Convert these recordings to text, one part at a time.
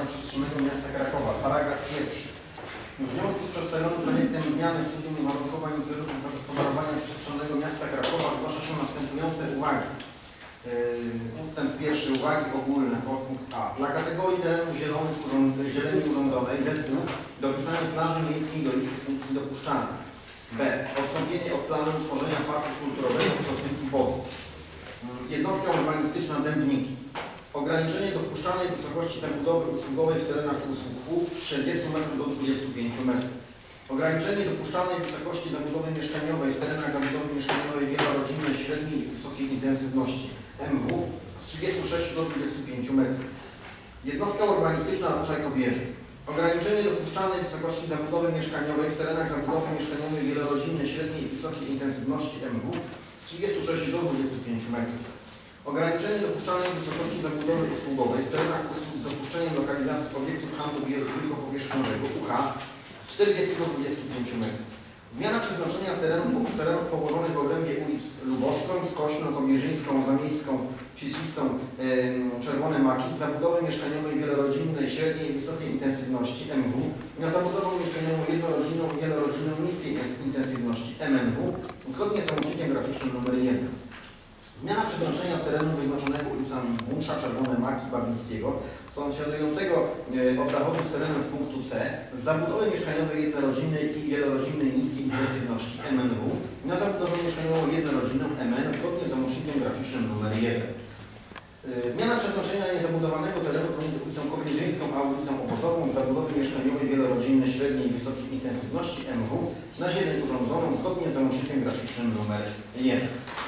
przestrzennego miasta Krakowa. Paragraf pierwszy. W związku z przedstawionym projektem zmiany studium uwarunkowań i warunków zagospodarowania przestrzennego miasta Krakowa zgłasza się następujące uwagi. Ustęp pierwszy, uwagi ogólne, podpunkt A. Dla kategorii terenów zielonych zieleni urządzonej ZU dopisanie plaży miejskiej do listy funkcji dopuszczalnych. B. Odstąpienie od planu utworzenia parku kulturowego z odkrywki wodów. Jednostka urbanistyczna Dębniki. Ograniczenie dopuszczalnej wysokości zabudowy usługowej w terenach usług U 40 m do 25 m. Ograniczenie dopuszczalnej wysokości zabudowy mieszkaniowej w terenach zabudowy mieszkaniowej wielorodzinnej średniej i wysokiej intensywności MW z 36 do 25 m. Jednostka urbanistyczna Ruczaj-Kobierze. Ograniczenie dopuszczalnej wysokości zabudowy mieszkaniowej w terenach zabudowy mieszkaniowej wielorodzinnej średniej i wysokiej intensywności MW z 36 do 25 m. Ograniczenie dopuszczalnej wysokości zabudowy usługowej w terenach usług z dopuszczeniem lokalizacji obiektów handlu wielkopowierzchniowego UH z 40 do 25 m. Zmiana przeznaczenia terenów położonych w obrębie ulic Lubowską, Skośną, Kobierzyńską, Zamiejską, Siecistą, Czerwone Maki z zabudowy mieszkaniowej wielorodzinnej średniej i wysokiej intensywności MW na zabudowę mieszkaniową jednorodzinną i wielorodzinną niskiej intensywności MNW zgodnie z załącznikiem graficznym nr 1. Zmiana przeznaczenia terenu wyznaczonego ulicami Bunsza, Czerwone Maki, Babińskiego, sąsiadującego od zachodu z terenem z punktu C, z zabudowy mieszkaniowej jednorodzinnej i wielorodzinnej niskiej intensywności MNW na zabudowę mieszkaniową jednorodzinną MN zgodnie z załącznikiem graficznym nr 1. Zmiana przeznaczenia niezabudowanego terenu pomiędzy ulicą Kowierzyńską a ulicą Obozową z zabudowy mieszkaniowej wielorodzinnej średniej i wysokiej intensywności MW na zieleń urządzoną zgodnie z załącznikiem graficznym nr 1.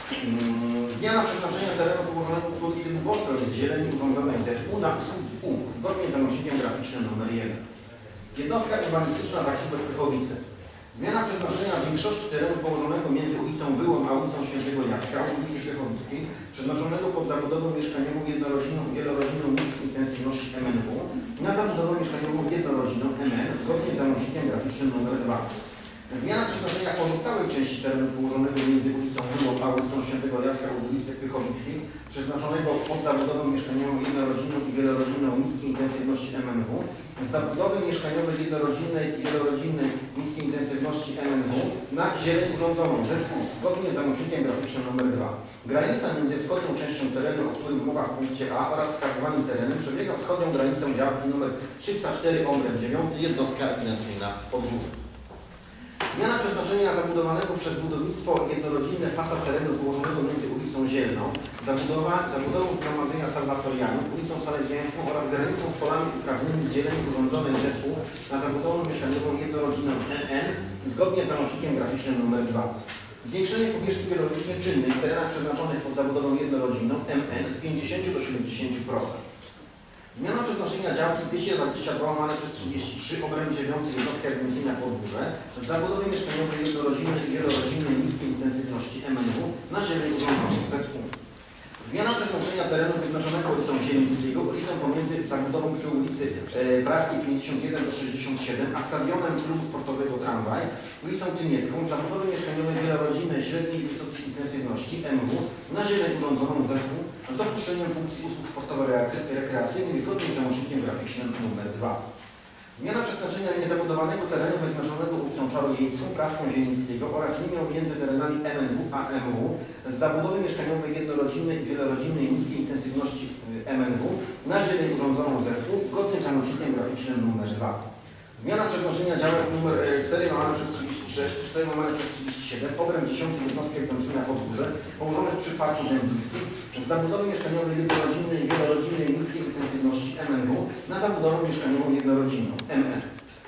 Zmiana przeznaczenia terenu położonego przy ulicy Lubowskiej z zieleni urządzonej ZU na usługi U zgodnie z załącznikiem graficznym nr 1. Jednostka urbanistyczna Zakrzówek-Pychowice. Zmiana przeznaczenia większości terenu położonego między ulicą Wyłom a ulicą Świętego Jacka, ulicy Pychowickiej, przeznaczonego pod zabudową mieszkaniową jednorodzinną i wielorodzinną niskiej intensywności MNW na zabudowę mieszkaniową jednorodzinną MN zgodnie z załącznikiem graficznym nr 2. Zmiana przeznaczenia pozostałej części terenu położonego między ulicą Wyłom a ulicą Świętego Jacka u ulicy Pychowickiej, przeznaczonego pod zabudową mieszkaniową jednorodzinną i wielorodzinną niskiej intensywności MNW, z zabudowy mieszkaniowej jednorodzinnej i wielorodzinnej niskiej intensywności MNW na zieleń urządzoną ZU zgodnie z załącznikiem graficznym nr 2. Granica między wschodnią częścią terenu, o którym mowa w punkcie A, oraz wskazywanym terenem przebiega wschodnią granicą działki nr 304 obręb 9 jednostka ewidencyjna Podgórze. Zmiana przeznaczenia zabudowanego przez budownictwo jednorodzinne fasad terenu położonego między ulicą Zielną, zabudową zgromadzenia Salwatorianów, ulicą Salezjańską oraz granicą z polami uprawnymi z zieleni urządzonej ZU na zabudowę mieszkaniową jednorodzinną NN zgodnie z załącznikiem graficznym nr 2. Zwiększenie powierzchni wielorodzinnie czynnej w terenach przeznaczonych pod zabudową jednorodzinną MN z 50 do 70%. Zmiana przeznaczenia działki 222 łamane przez 33 obręb 9 jednostka ewidencyjna Podgórze z zabudowy mieszkaniowej jednorodzinnej i wielorodzinnej niskiej intensywności MNW na zieleń urządzoną ZU. Zmiana przeznaczenia terenu wyznaczonego ulicą Zielińskiego, ulicą pomiędzy zabudową przy ulicy Praskiej 51 do 67, a stadionem klubu sportowego Tramwaj, ulicą Tyniecką, zabudową mieszkaniowej wielorodzinnej średniej i wysokiej intensywności MW na zieleń urządzoną ZU z dopuszczeniem funkcji usług sportowo-rekreacyjnych zgodnie z załącznikiem graficznym nr 2. Zmiana przeznaczenia niezabudowanego terenu wyznaczonego ulicą Czarodziejską, Praską Zielińskiego oraz linią między terenami MNW a MW z zabudowy mieszkaniowej jednorodzinnej i wielorodzinnej niskiej intensywności MNW na zieleń urządzoną ZU zgodnie z załącznikiem graficznym nr 2. Zmiana przeznaczenia działek nr 4 łamane przez 36, 4 łamane przez 37, obręb 10 jednostki ewidencyjna Podgórze położonych przy Parku Dębickim z zabudowy mieszkaniowej jednorodzinnej i wielorodzinnej niskiej intensywności MNW na zabudowę mieszkaniową jednorodzinną MN.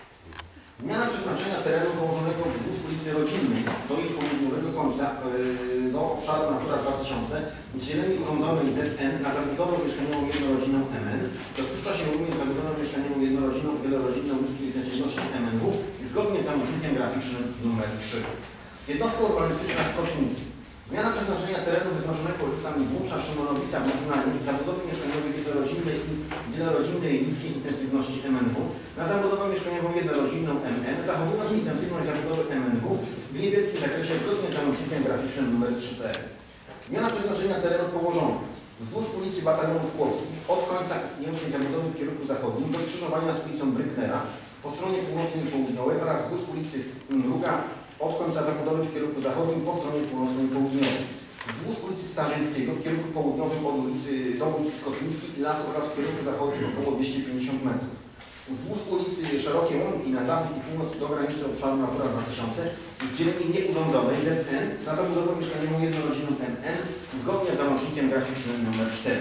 Zmiana przeznaczenia terenu położonego wzdłuż ulicy Rodzinnej do jej południowego końca do obszaru Natura 2000 z zieleni urządzonej ZN na zabudowę mieszkaniową jednorodzinną MN dopuszcza się również zabudowę mieszkaniową jednorodzinną i wielorodzinną niskiej intensywności MNW zgodnie z załącznikiem graficznym nr 3. Jednostka urbanistyczna Skotniki. Zmiana przeznaczenia terenu wyznaczonego ulicami Bunsza, Szymonowica, Budynami, zabudowy mieszkaniowej wielorodzinnej niskiej intensywności MNW na zabudowę mieszkaniową jednorodzinną MN, zachowując intensywność zabudowy MNW w niewielkim zakresie zgodnie z załącznikiem graficznym nr 3. Zmiana przeznaczenia terenów położonych Wzdłuż ulicy Batalionów Chłopskich od końca istniejącej zabudowy w kierunku zachodnim do skrzyżowania z ulicą Brücknera po stronie północnej i południowej oraz wzdłuż ulicy Mruga od końca zabudowy w kierunku zachodnim po stronie północnej i południowej. Wzdłuż ulicy Starzyńskiego w kierunku południowym od ulicy do ulicy Skotlińskiej i Las oraz w kierunku zachodnim około 250 metrów. Wzdłuż ulicy Szerokie Łąki na zachód i północ do granicy obszaru Natura 2000 w dzielni nieurządzonej ZN na zabudowę mieszkaniową jednorodzinną NN zgodnie z załącznikiem graficznym nr 4.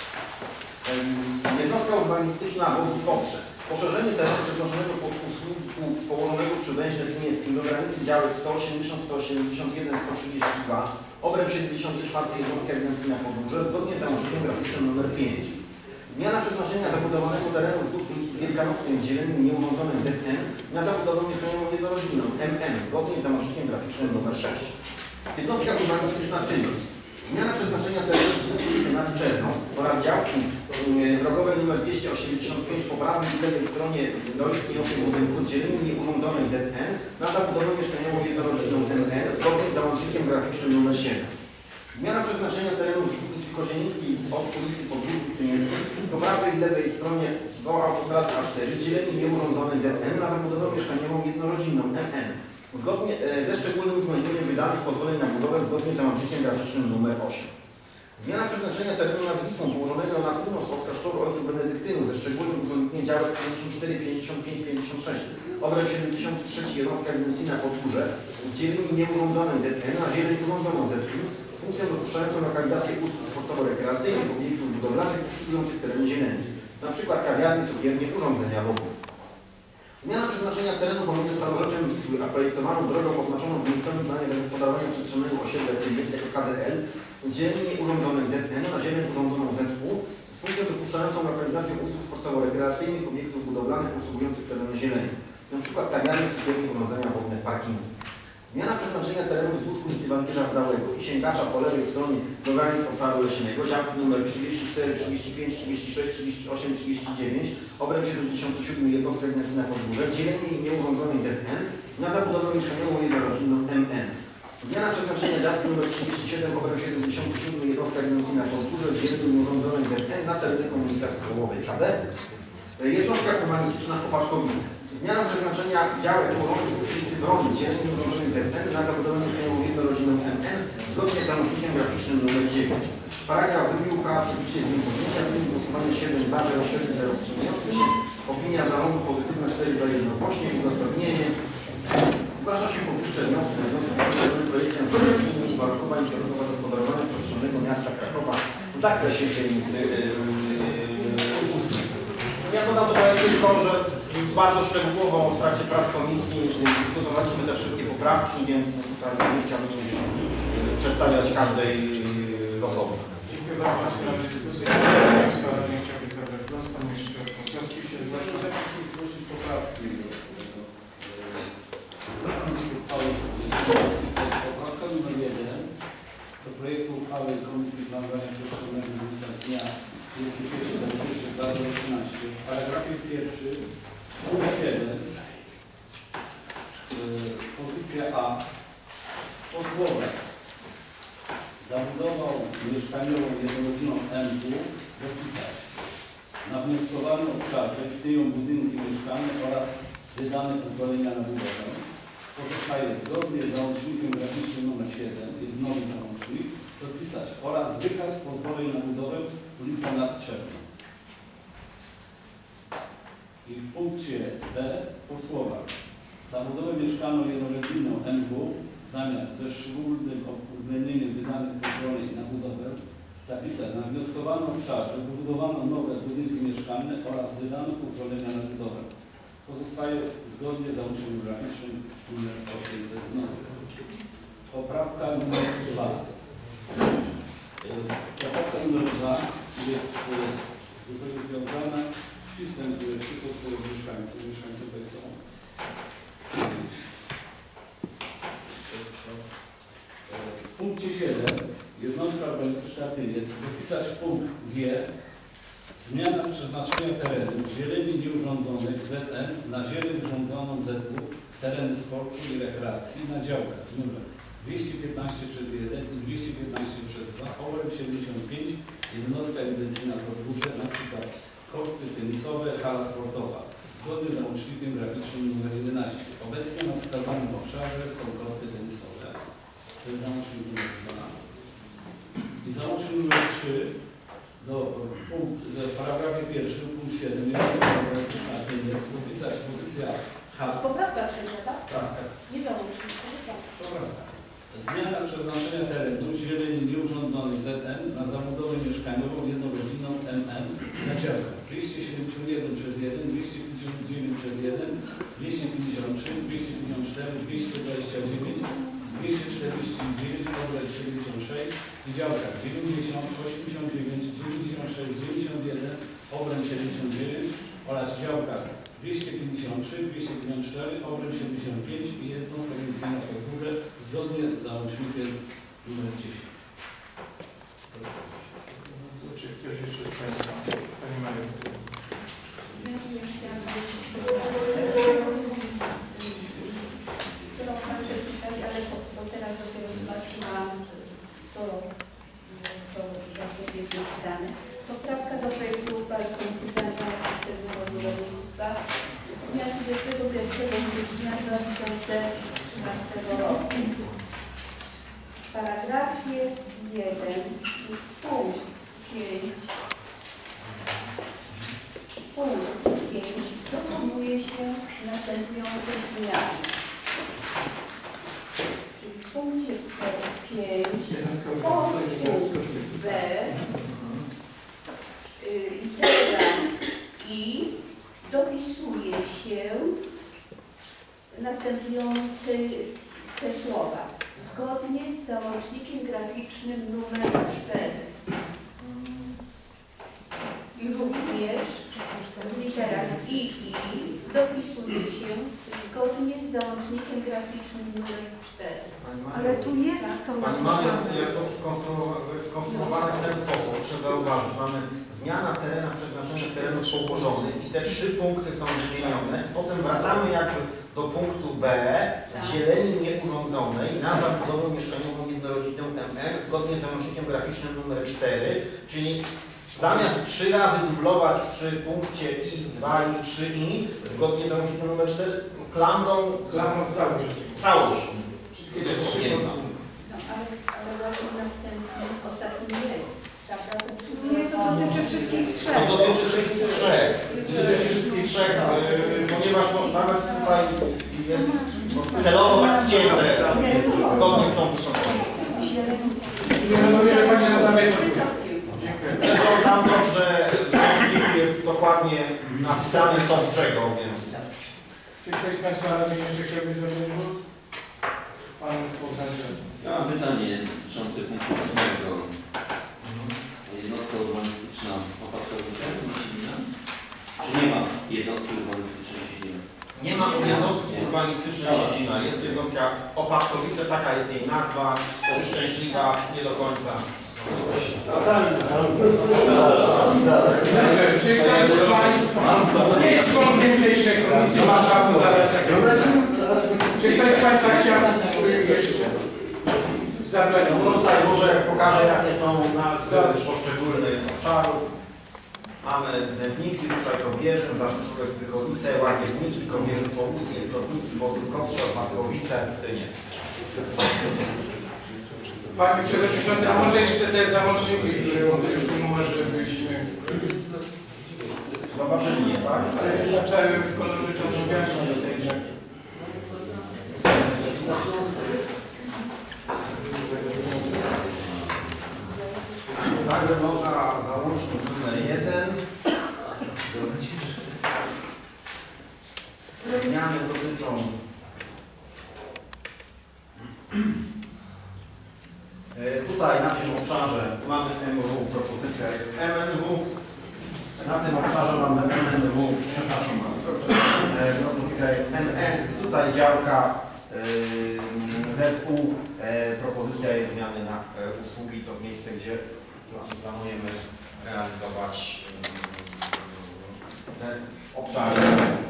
Jednostka urbanistyczna Wodów poprze poszerzenie terenu przeznaczonego pod usługi położonego przy węźle gniewskim do granicy działek 180, 181, 132, obręb 74 jednostki ewidencyjna Podgórze zgodnie z załącznikiem graficznym nr 5. Zmiana przeznaczenia zabudowanego terenu wzdłuż ulicy Wielkanockiej w dzieleniu nieurządzonym ZN na zabudowę mieszkaniową jednorodzinną MN zgodnie z załącznikiem graficznym nr 6. Jednostka urbanistyczna Tylos. Zmiana przeznaczenia terenu wzdłuż ulicy nad Czerną oraz działki drogowe nr 285 po prawej i lewej stronie do istniejącego budynku w dzieleniu nieurządzonej ZN na zabudowę mieszkaniową jednorodzinną MN zgodnie z załącznikiem graficznym nr 7. Zmiana przeznaczenia terenu wzdłuż ulicy Kozienińskiej od ulicy Podwórku Tynieckiej po prawej i lewej stronie do autostrady A4 w dzieleniu nieurządzonej ZN na zabudowę mieszkaniową jednorodzinną MN zgodnie ze szczególnym uwzględnieniem wydanych pozwoleń na budowę zgodnie z załącznikiem graficznym nr 8. Zmiana przeznaczenia terenu nad Wisłą położonego na północ od klasztoru Ojców Benedyktynów ze szczególnym uwzględnieniem działek 54, 55, 56, obręb 73 jednostka ewidencyjna Podgórze w dzielni nieurządzonej ZN na zieleń urządzoną ZN funkcją dopuszczającą lokalizację usług sportowo-rekreacyjnych, obiektów budowlanych użytkujących teren zieleni, np. kawiarni, cukiernie, urządzenia wodne. Zmiana przeznaczenia terenu pomiędzy starorzeczem Wisły a projektowaną drogą oznaczoną w miejscowym planie zagospodarowania przestrzennego osiedla Tyniec jako KDL z zieleni urządzonej ZN na zieleń urządzoną ZU z funkcją dopuszczającą lokalizację usług sportowo-rekreacyjnych, obiektów budowlanych usługujących tereny zieleni, np. kawiarni, cukiernie, urządzenia wodne, parkingi. Zmiana przeznaczenia terenu wzdłuż ulicy Bankierza Wdałego i Sięgacza po lewej stronie do granic obszaru leśnego, działki nr 34, 35, 36, 38, 39, obręb 77 jednostka ewidencyjna Podgórze w dzieleni nieurządzonej ZN na zabudowę mieszkaniową jednorodzinną MN. Zmiana przeznaczenia działki nr 37, obręb 77 jednostka ewidencyjna Podgórze w dzieleni nieurządzonej ZN na terenie komunikacji kołowej KD. Jednostka urbanistyczna Opadkowice. Zmiana przeznaczenia działek położonych w ulicy Wrony w dzieleniu urządzonej ZN na zabudowę mieszkaniową jednorodzinną MN zgodnie z załącznikiem graficznym nr 9. Paragraf 2 uchwała oczywiście z zdjęcia, wynik głosowania 7 za, 07, 0 wstrzymujący się. Opinia zarządu pozytywna 4 za jednogłośnie. Uzasadnienie. Zgłasza się powyższe wnioski na związku z przedstawionym projektem uwarunkowań kierunkowo gospodarowania przestrzennego miasta Krakowa w zakresie dzielnicy Ubóstwa. Ja dodam do projektu to, że bardzo szczegółowo w trakcie prac komisji dyskutowaliśmy te wszystkie poprawki, więc tutaj nie chciałbym przedstawiać każdej z osobna. Dziękuję bardzo. W sprawie dyskusji nie chciałbym zabrać głos. Pan jeszcze Kosowski się zgłaszał. Zgłosić poprawki. Poprawka numer 1 do projektu uchwały Komisji Planowania Przestrzennego Miejsca z dnia 31.01.2013 w paragrafie 1 punkt 7 pozycja A po słowach zabudował mieszkaniową jednorodzinną MW dopisać na wnioskowanym obszarze istnieją budynki mieszkalne oraz wydane pozwolenia na budowę. Pozostaje zgodnie z załącznikiem graficznym nr 7, jest nowy załącznik, dopisać oraz wykaz pozwoleń na budowę ulica Nad Czerną. I w punkcie B po słowach zabudowę mieszkalną jednorodzinną MW zamiast ze szczególnym uwzględnieniem wydanych pozwoleń na budowę zapisać na wnioskowanym obszarze wybudowano nowe budynki mieszkalne oraz wydano pozwolenia na budowę. Pozostaje zgodnie z załączeniem graficznym nr 8, to jest nowy. Poprawka nr 2. Poprawka nr 2 jest zupełnie związana z pismem, które przygotowują mieszkańcy. Mieszkańcy tutaj są. W punkcie 7 jednostka urbanistyczna Tyniec dopisać punkt G. Zmiana przeznaczenia terenu zieleni nieurządzonych ZN na zieleń urządzoną ZU, tereny sportu i rekreacji na działkach numer 215 przez 1 i 215 przez 2, obręb 75, jednostka ewidencyjna podwórze, na przykład korty tenisowe, hala sportowa, zgodnie z załącznikiem graficznym nr 11. Obecnie na wskazanym obszarze są korty tenisowe. To jest załącznik nr 2. I załącznik nr 3 w paragrafie pierwszym, punkt 7, jednostka urbanistyczna Pieniec, opisać pozycja H. Poprawka trzecia, tak? Tak. Nie załącznik. Zmiana przeznaczenia terenu zieleni nieurządzonej ZN na zabudowę mieszkaniową jednorodzinną MM na działkach 271 przez 1, 259 przez 1, 253, 254, 229, 249, obręb 76 i działkach 90, 89, 96, 91, obręb 79 oraz działkach 253, 254, obręb 75 i jednostka ewidencyjna podwórze zgodnie z załącznikiem nr 10. Czy ktoś jeszcze z Państwa? Pani Maria. Ale teraz dopiero zobaczyłam to, co właśnie jest napisane. Poprawka do projektu uchwały konsultanta Ministerstwa Rolnictwa z dnia 21 stycznia 2013 roku. W paragrafie 1 punkt 5 proponuje się następujące zmiany. Czyli w punkcie 5 podpunkt B litera I dopisuje się następujące te słowa. Zgodnie z załącznikiem graficznym numer 4. I również w literach I dopisuje się zgodnie z załącznikiem graficznym numer 4. Ale tu jest to Pani Maria, jest to skonstruowane w ten sposób, proszę zauważyć, mamy zmiana terena, przeznaczenia terenów położonych i te 3 punkty są zmienione. Potem wracamy jakby do punktu B z zieleni nieurządzonej na zabudowę mieszkaniową jednorodzinną MN zgodnie z załącznikiem graficznym numer 4, czyli zamiast 3 razy dublować przy punkcie I2 i 3i zgodnie z załącznikiem numer 4 klamrą całość. Jest objęta. No, ale właśnie następny, ostatni jest. Nie, to dotyczy wszystkich trzech. To dotyczy wszystkich trzech. Dotyczy wszystkich trzech, ponieważ nawet tutaj jest celowo tak wcięte zgodnie z tą wysokością. Zresztą tam dobrze w jest dokładnie napisane co z czego, więc... Czy ktoś z Państwa radnych jeszcze chciałby zrobić głos? Pan Bogdancze. Ja mam pytanie dotyczące punktu 8. Jednostka urbanistyczna Opatrkowica Siedzina? Czy nie ma jednostki urbanistycznej Siedzina? Nie ma jednostki urbanistycznej Siedzina. Jest jednostka Opatkowice, taka jest jej nazwa, szczęśliwa, nie do końca. Czy ktoś z Państwa nie jest członkiem dzisiejszej komisji Warszawy Zalesek? Czy ktoś z Państwa chciałby jeszcze zabrać głos? Tutaj może pokażę, jakie są nazwy poszczególnych obszarów. Mamy Dębniki, Ruczaj, Kobierzyn, Zaszczurek, Wychowice, Łagiewniki, Kobierzyn, Południe, Stopniki, Bodrówkowsze, Opatkowice, Tyniec. Panie Przewodniczący, a może jeszcze te załączniki, które może byśmy... Zobaczyli je, tak? Ale zacząłem w kolorze czarno-białym do tej rzeczy. Tak wygląda załącznik numer 1. Zmiany dotyczą tutaj na tym obszarze mamy MW, propozycja jest MNW. Na tym obszarze mamy MNW, przepraszam bardzo, propozycja jest NN i tutaj działka ZU, propozycja jest zmiany na usługi, to miejsce, gdzie planujemy realizować te obszary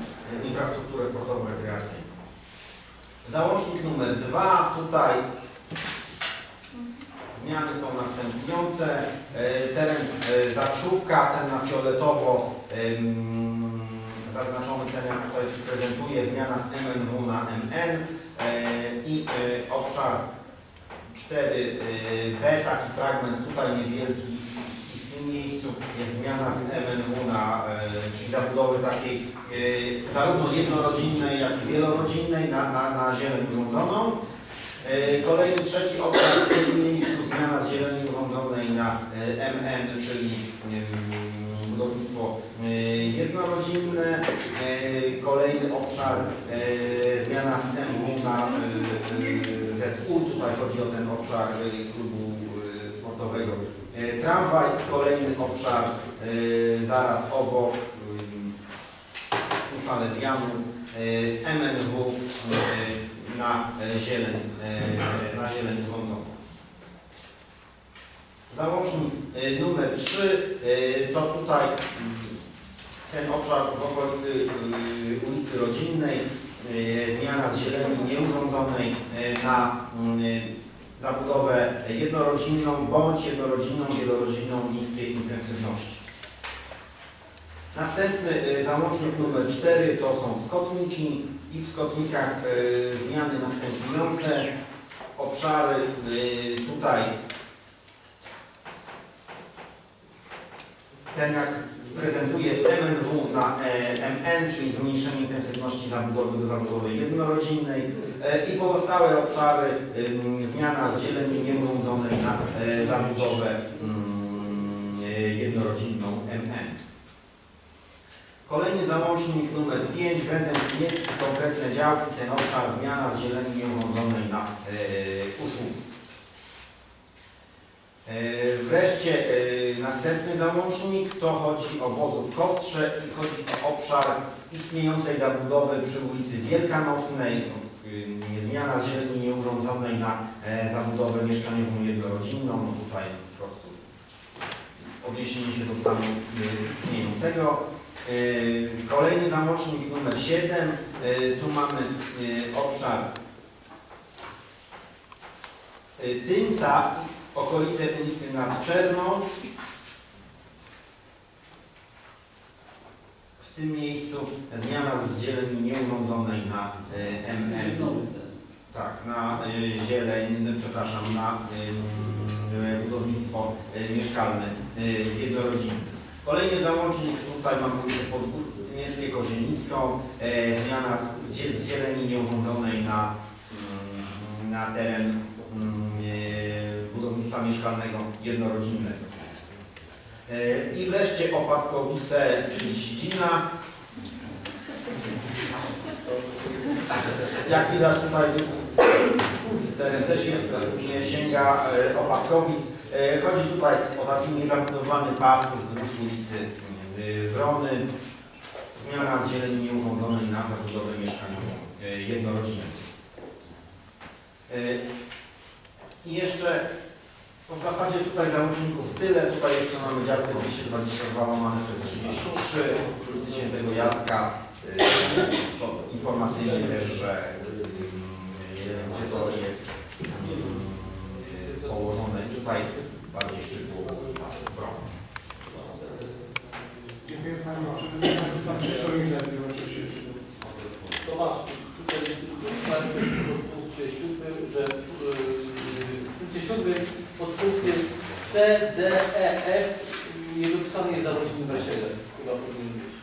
infrastruktury sportowo-rekreacyjnej. Załącznik numer 2, tutaj Zmiany są następujące. Teren Zakrzówka, ten na fioletowo zaznaczony teren tutaj się prezentuje, zmiana z MNW na MN i obszar 4b, taki fragment tutaj niewielki i w tym miejscu jest zmiana z MNW na, czyli zabudowy takiej zarówno jednorodzinnej, jak i wielorodzinnej na zieleń urządzoną. Kolejny trzeci obszar w tym miejscu zmiana z zieleni urządzonej na MN, czyli budownictwo jednorodzinne. Kolejny obszar zmiana z MW na ZU, tutaj chodzi o ten obszar klubu sportowego Tramwaj. Kolejny obszar zaraz obok u Salezjanów z MNW na zieleń urządzoną. Załącznik numer 3 to tutaj ten obszar w okolicy ulicy Rodzinnej, zmiana z zieleni nieurządzonej na zabudowę jednorodzinną bądź jednorodzinną, wielorodzinną niskiej intensywności. Następny załącznik numer 4 to są skotniki i w skotnikach zmiany następujące. Obszary tutaj ten jak prezentuje z MNW na MN, czyli zmniejszenie intensywności zabudowy do zabudowy jednorodzinnej i pozostałe obszary zmiana z zieleni nieurządzonej na zabudowę jednorodzinną MN. Kolejny załącznik numer 5, węzeł Gniewski, konkretne działki, ten obszar zmiana z zieleni nieurządzonej na usługi. Wreszcie następny załącznik to chodzi o Wozów Kostrze i chodzi o obszar istniejącej zabudowy przy ulicy Wielkanocnej, zmiana z zieleni nieurządzonej na zabudowę mieszkaniową jednorodzinną, no tutaj po prostu odniesienie się do stanu istniejącego. Kolejny załącznik numer 7, tu mamy obszar Tyńca, okolice ulicy Nad Czerną. W tym miejscu zmiana z zieleni nieurządzonej na MN. Tak, na zieleń, przepraszam, na budownictwo mieszkalne jednorodzinne. Kolejny załącznik, tutaj mamy ulicę Podgórnieckie, Kozienicką, zmiana z zieleni nieurządzonej na teren budownictwa mieszkalnego jednorodzinnego. I wreszcie Opadkowice, czyli Sidzina. Jak widać tutaj teren też jest, sięga Opadkowic. Chodzi tutaj o taki niezabudowany pas wzdłuż ulicy Wrony. Zmiana z zieleni nieurządzonej na zabudowę mieszkaniową jednorodzinną. I jeszcze w zasadzie tutaj załączników tyle. Tutaj jeszcze mamy działkę 222 łamane przez 33 przy ulicy Świętego Jacka. Informacyjnie też, że gdzie to jest położone tutaj bardziej szczegółowo ulica Wrona. Dziękuję Panie Przewodniczący. Tomasz, tutaj w punkcie 7, że w punkcie 7 pod punktem C, D, E, F nie dopisany jest załącznik numer 7. Chyba powinien być.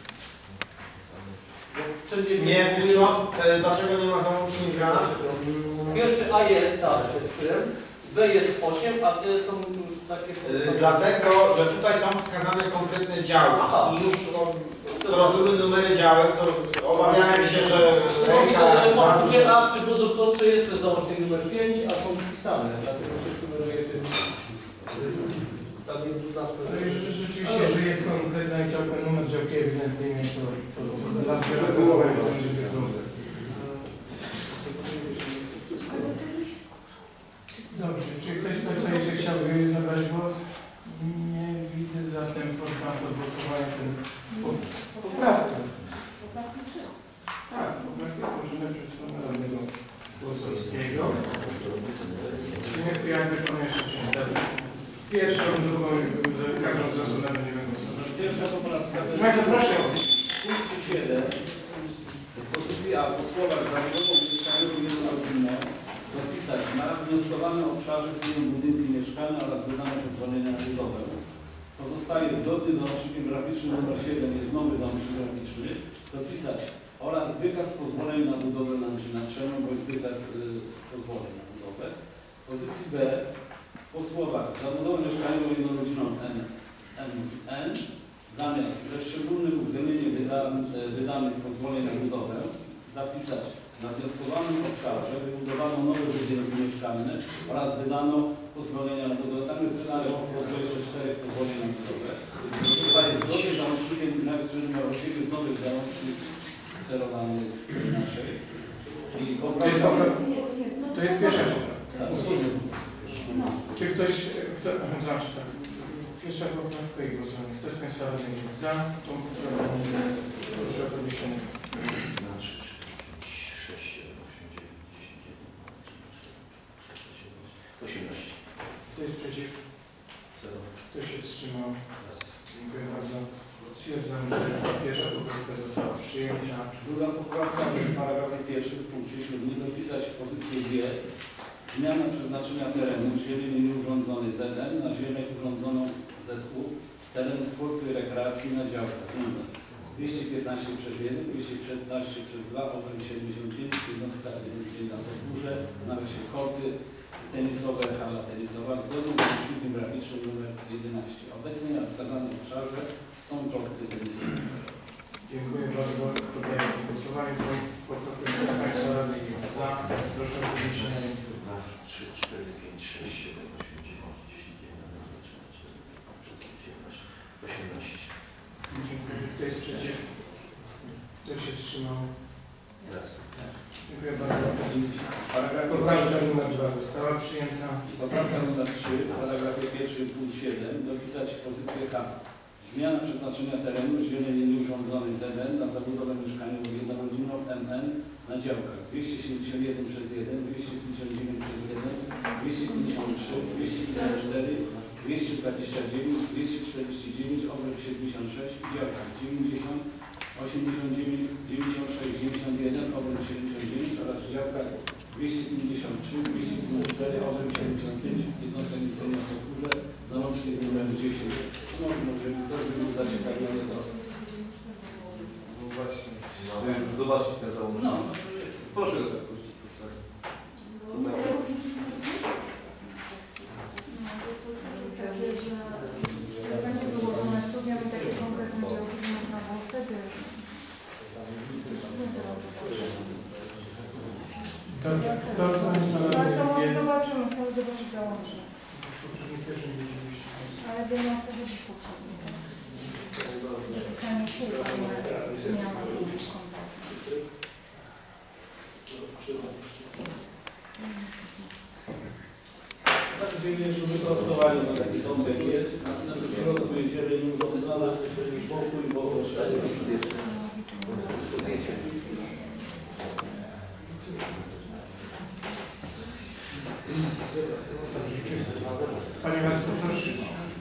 Nie, wiesz co? Dlaczego nie ma załącznika? Pierwszy A jest starszy, B jest 8, a te są już takie... Dlatego, że tutaj są wskazane konkretne działy. Aha. I już to były numery działek, to obawiałem się, że Gdzie A przy Budowniczy jest to załącznik numer 5, a są wpisane, dlatego się numeruje tym... Tak jednoznaczne. Rzeczywiście, że jest konkretna działka, numer działki ewidencyjnej, to zawsze regulować będzie wyglądać. Dobrze, czy ktoś tutaj jeszcze chciałby zabrać głos? Nie widzę, zatem poddam do głosowania ten poprawkę. Tak, poprawkę możemy przez pana radnego Głosowskiego. Pierwszą, drugą, każdą z osobna będziemy głosować. Pierwsza poprawka to jest Państwo, proszę. w punkcie 7. W pozycji A po słowach zawodową mieszkaniową jednorodzinną dopisać na wnioskowanym obszarze istnieją budynki mieszkalne oraz wydane pozwolenia na budowę. Pozostaje zgodnie z załącznikiem graficznym nr 7, jest nowy załącznik graficzny, dopisać oraz wykaz pozwoleń na budowę na Naczelną bądź wykaz pozwoleń na budowę. W pozycji B po słowach zabudowę mieszkaniową jednorodzinną NN zamiast ze szczególnym uwzględnieniem wydanych pozwoleń na budowę zapisać na wnioskowanym obszarze wybudowano nowe budynki mieszkalne oraz wydano pozwolenia na budowę. Tam jest wydane około 24 pozwoleń na budowę. Zostaje zgodnie z załącznikiem graficznym nr 8, jest nowy załącznik skserowany z naszej. I To jest pierwsza poprawka. Tak. Czy ktoś, znaczy tak, pierwsza poprawka i głosowanie. Ktoś z Państwa radnych jest za tą poprawką? Proszę o podniesienie. 18. Kto jest przeciw? Kto się wstrzymał? Dziękuję bardzo. Stwierdzam, że pierwsza poprawka została przyjęta. Druga poprawka w paragrafie pierwszym w punkcie 7 dopisać pozycję G. Zmiana przeznaczenia terenu, zieleń nieurządzonej ZN na zieleń urządzoną ZU, tereny sportu i rekreacji na działkach nr 215 przez 1, 215 przez 2, obręb 75, jednostka ewidencyjna w górze, na wierzchu korty tenisowe, hala tenisowa, zgodnie z załącznikiem graficznym nr 11. Obecnie na wskazanym obszarze są korty tenisowe. Dziękuję bardzo. Poddaję głosowanie. Poprawkę Państwa radnych jest za. Proszę o podniesienie ręki. 3, 4, 5, 6, 7, 8, 9, 10, 11, 12, 13, 14, 15, 18. Dziękuję. Kto jest przeciw? Kto się wstrzymał? Raz. Dziękuję bardzo. Paragraf Poprawka numer 2 została przyjęta. Poprawka nr 3 w paragrafie pierwszym punkt 7 dopisać pozycję K. Zmiana przeznaczenia terenu zieleń nieurządzonej ZN na zabudowę mieszkaniową jednorodzinną MN na działkach 271 przez 1, 259 przez 1, 253, 254, 229, 249, obręb 76, działkach 90, 89, 96, 91, obręb 79 oraz w działkach 253, 254, obręb 75, jednostka ewidencyjna w górze, załącznik numer 10. Może ktoś by był zaciekawiony to. No właśnie, chciałem zobaczyć ten załącznik. No, to jest. Proszę go tak puścić. Będzie wyłożone studia i takie konkretne działki nie można było wtedy. To z Państwa Ale to radnych może jest... zobaczymy, chcemy zobaczyć załącznik. Poprzedniej też nie widzieliście. Ale wiemy o co chodzi w poprzednim. Zapisanie słów, a nie zmiana kompletna. Tak, zmienię wyprostowanie, to taki sądek jest. Następny w środku jest zieleń urządzona, pokój, bo Panie Marku, proszę.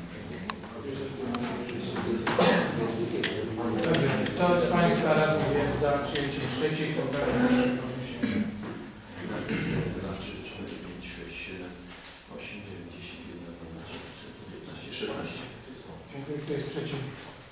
Dobrze, kto z Państwa radnych jest za przyjęciem trzeciej poprawki? Raz, 2, 3, 4, 5, 6, 7, 8, 9, 10, 11, 12, 13, 15, 16. Dziękuję. Kto jest przeciw?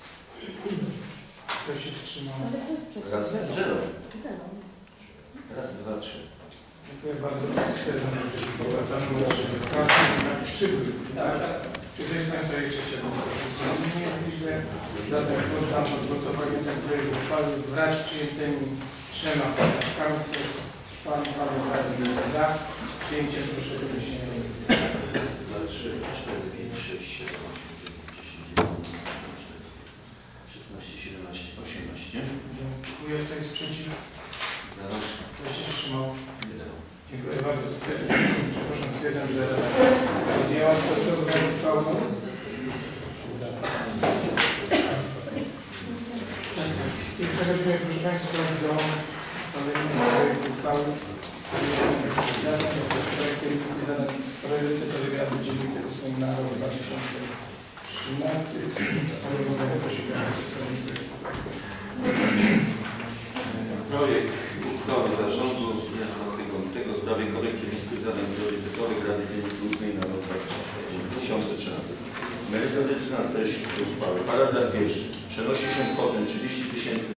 Kto się wstrzymał? Raz, 0. Raz, 2, 3. Dziękuję bardzo. Stwierdzam, że poprawka numer 3 przybył. Czy ktoś z Państwa jeszcze chciałby powiedzieć? Nie widzę. Zatem poddam pod głosowanie ten projekt uchwały wraz z przyjętymi 3 poprawkami. Kto jest Pan Paweł radny za przyjęciem, proszę o podniesienie ręki. Raz, 3, 4, 5, 6, 7, 8, 9, 10, 11, 16, 17, 18. Dziękuję. Kto jest przeciw? 0. Kto się wstrzymał? 1. Dziękuję bardzo. Stwierdzam, że podjęła stosowną uchwałę. I przechodzimy, proszę Państwa, do kolejnego projektu uchwały zadań, projektem listy zadań priorytetowych Rady Dzielnicy 8 na rok 2013. Zobowiązania posiadania przedstawienia projektu. Projekt uchwały zarządu z dnia 4 w sprawie korekty listy zadań priorytetowych Rady Dzielnicy 8 na rok 2013. Merytoryczna treść uchwały. Paragraf pierwszy. Przenosi się kwotę 30 000